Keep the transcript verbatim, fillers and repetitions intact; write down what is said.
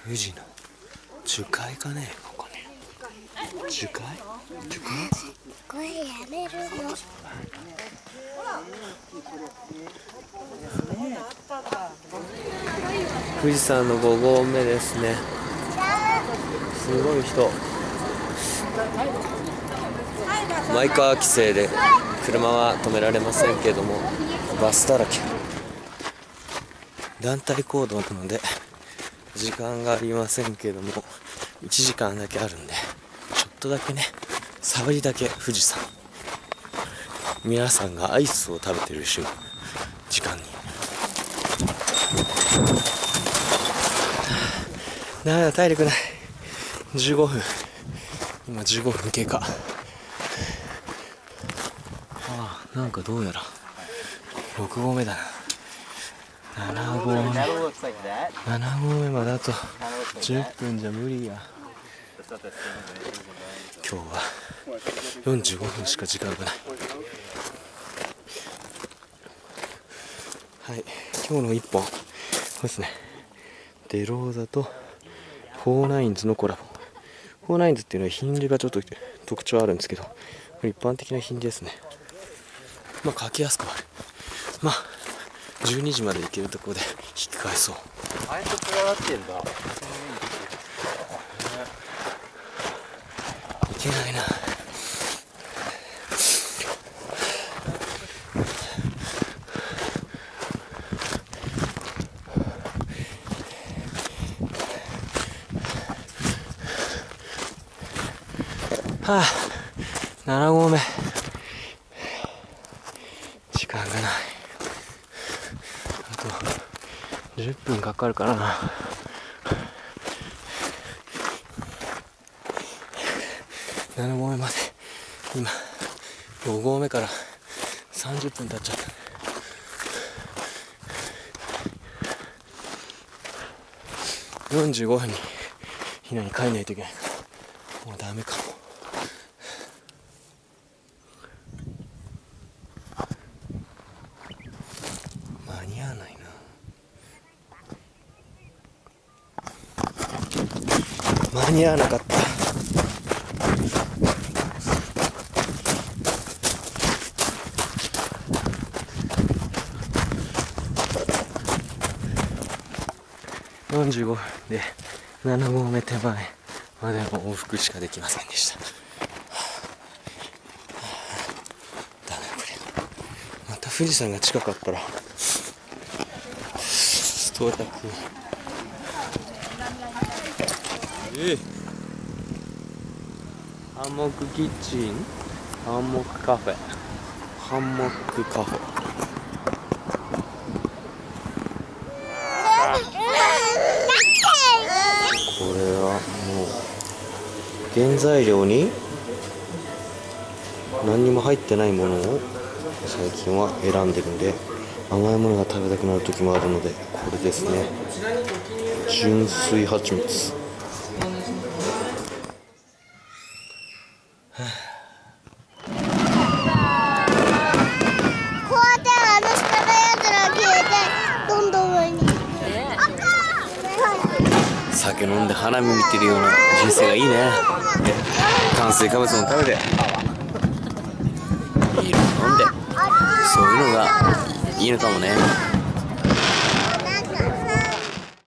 富士の樹海かね、ここね。樹海？樹海？ これやめるの。 富士山のご合目ですね。すごい人。マイカー規制で車は止められませんけども、バスだらけ。団体行動なので時間がありませんけども、いちじかんだけあるんで、ちょっとだけね、触りだけ富士山、皆さんがアイスを食べてる瞬時間にダメだ、体力ない。じゅうごふん、今じゅうごふん経過。ああ、なんかどうやらろく合目だな。なな合目、なな合目まであとじゅっぷんじゃ無理や。今日はよんじゅうごふんしか時間がない。はい、今日のいっぽん、そうですね、デローザとフォーナインズのコラボ。フォーナインズっていうのはヒンジがちょっと特徴あるんですけど、一般的なヒンジですね。まあ書きやすくはある。まあじゅうにじまで行けるところで引き返そう。 あれとつながってんだ。 いけないな。はあ、なな合目、時間がない。あとじゅっぷんかかるかな。なな合目まで今ご合目からさんじゅっぷん経っちゃった。よんじゅうごふんに避難に帰んないといけない。もうダメかも。間に合わないな。間に合わなかった。よんじゅうごふんでなな合目手前までの往復しかできませんでした。ダメこれ。また富士山が近かったらストータク。ええ、ハンモックキッチン、ハンモックカフェ、ハンモックカフェ。これはもう原材料に何にも入ってないものを最近は選んでるんで、甘いものが食べたくなる時もあるので、これですね、純粋蜂蜜。酒飲んで花見見てるような人生がいいね。炭水化物も食べてビール飲んで、そういうのがいいのかもね。